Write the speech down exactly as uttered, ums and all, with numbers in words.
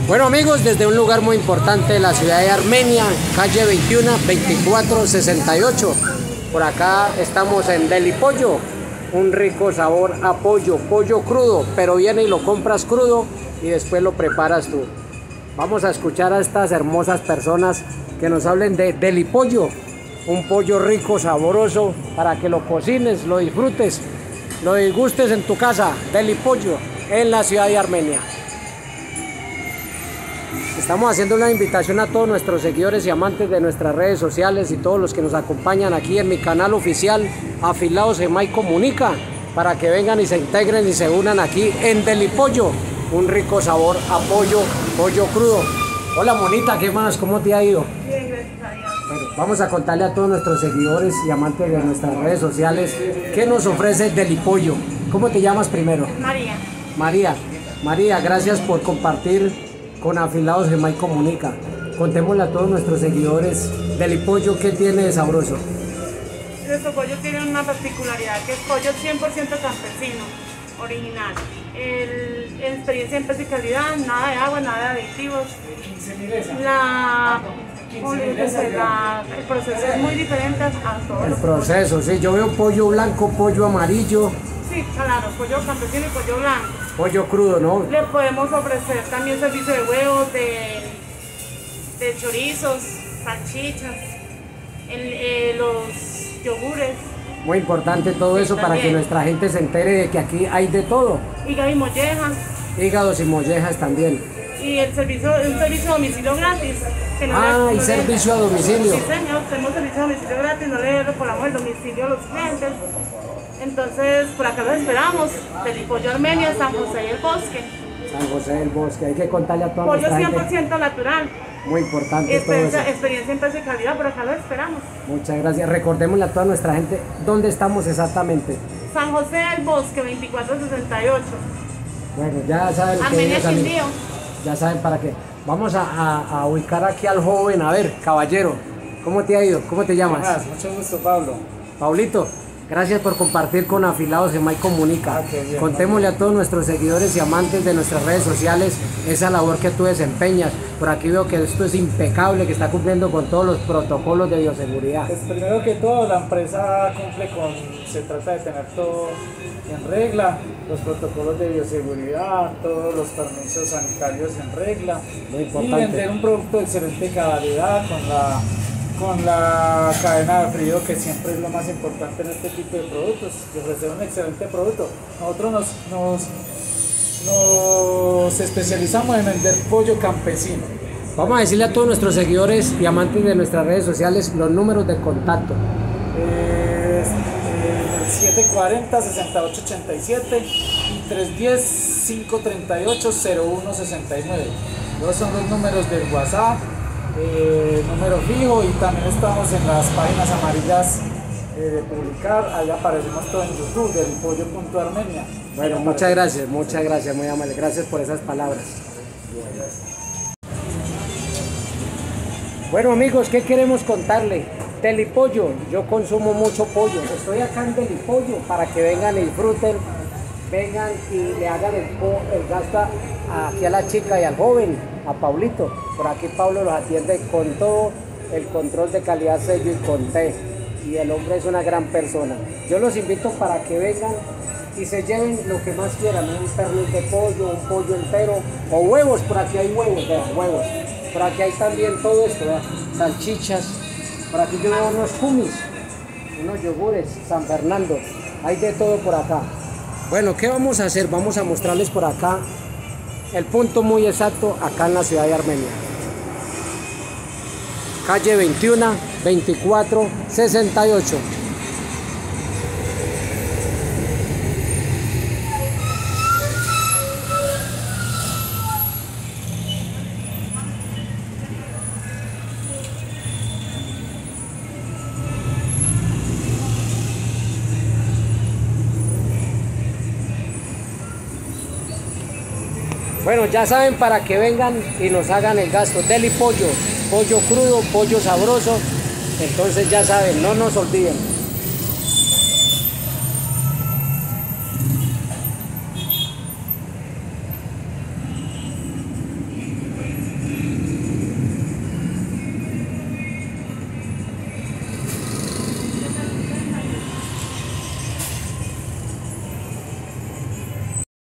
Bueno amigos, desde un lugar muy importante de la ciudad de Armenia, calle veintiuno, veinticuatro sesenta y ocho. Por acá estamos en Deli Pollo, un rico sabor a pollo, pollo crudo, pero viene y lo compras crudo y después lo preparas tú. Vamos a escuchar a estas hermosas personas que nos hablen de Deli Pollo, un pollo rico, sabroso, para que lo cocines, lo disfrutes, lo disgustes en tu casa. Deli Pollo, en la ciudad de Armenia. Estamos haciendo una invitación a todos nuestros seguidores y amantes de nuestras redes sociales y todos los que nos acompañan aquí en mi canal oficial Afilados Gemay Comunica, para que vengan y se integren y se unan aquí en Deli Pollo, un rico sabor a pollo, pollo crudo. Hola monita, ¿qué más? ¿Cómo te ha ido? Bien, gracias a Dios. Bueno, vamos a contarle a todos nuestros seguidores y amantes de nuestras redes sociales qué nos ofrece Deli Pollo. ¿Cómo te llamas primero? María. María. María, gracias por compartir con Afilados Gemay Comunica. Contémosle a todos nuestros seguidores Deli Pollo, ¿qué tiene de sabroso? Nuestro pollo tiene una particularidad, que es pollo cien por ciento campesino, original. El, experiencia en precio y calidad, nada de agua, nada de aditivos. La, la, el proceso es muy diferente a todos El los proceso, pollos. sí, yo veo pollo blanco, pollo amarillo, Sí, claro, pollo campesino y pollo blanco. pollo crudo, ¿no? Le podemos ofrecer también servicio de huevos, de, de chorizos, salchichas, el, eh, los yogures. Muy importante todo Sí, eso para también. que nuestra gente se entere de que aquí hay de todo. Hígado y molleja. Hígados y mollejas también. Y el servicio, un servicio a domicilio gratis. Que no Ah, le- y no le- servicio a domicilio. Sí, señor, tenemos servicio a domicilio gratis, no le recolamos el domicilio a los clientes. Entonces, por acá los esperamos. Deli Pollo Armenia, San José y el Bosque. San José del Bosque, hay que contarle a toda Pollo nuestra cien por gente. ciento natural. Muy importante todo eso. Experiencia, experiencia en precio y calidad, por acá los esperamos. Muchas gracias. Recordémosle a toda nuestra gente dónde estamos exactamente. San José del Bosque, veinticuatro sesenta y ocho. Bueno, ya saben lo que Armenia es, amigos. Quindío. Ya saben para qué. Vamos a, a- a ubicar aquí al joven. A ver, caballero, ¿cómo te ha ido? ¿Cómo te llamas? Más, mucho gusto, Pablo. Paulito, gracias por compartir con Afilados Gemay Comunica. Ah, qué bien, Contémosle a todos nuestros seguidores y amantes de nuestras redes sociales esa labor que tú desempeñas. Por aquí veo que esto es impecable, que está cumpliendo con todos los protocolos de bioseguridad. Pues primero que todo, la empresa cumple con, se trata de tener todo en regla, los protocolos de bioseguridad, todos los permisos sanitarios en regla. Muy Y importante. vender un producto de excelente calidad con la, con la cadena de frío, que siempre es lo más importante en este tipo de productos, y ofrecer un excelente producto. Nosotros nos, nos, nos especializamos en vender pollo campesino. Vamos a decirle a todos nuestros seguidores y amantes de nuestras redes sociales los números de contacto. Eh, el siete cuarenta, sesenta y ocho ochenta y siete y tres diez, cinco treinta y ocho, cero uno sesenta y nueve. Esos son los números del WhatsApp, eh, número fijo, y también estamos en las páginas amarillas eh, de publicar. Ahí aparecemos todo en YouTube, del pollo punto armenia. Bueno, Ahí muchas aparece. gracias, muchas gracias, muy amable. Gracias por esas palabras. Bueno amigos, ¿qué queremos contarle? Deli Pollo, yo consumo mucho pollo. Estoy acá en Deli Pollo para que vengan y disfruten, vengan y le hagan el, po- el gasto aquí a la chica y al joven, a Paulito. Por aquí Pablo los atiende con todo el control de calidad, sello y conté. Y el hombre es una gran persona. Yo los invito para que vengan y se lleven lo que más quieran, un pernil de pollo, un pollo entero o huevos. Por aquí hay huevos, vean, huevos. Por aquí hay también todo esto, vean, salchichas. Por aquí yo veo unos kumis, unos yogures, San Fernando. Hay de todo por acá. Bueno, ¿qué vamos a hacer? Vamos a mostrarles por acá el punto muy exacto acá en la ciudad de Armenia. Calle veintiuno, veinticuatro sesenta y ocho. Bueno, ya saben, para que vengan y nos hagan el gasto. Deli Pollo, pollo crudo, pollo sabroso. Entonces ya saben, no nos olviden.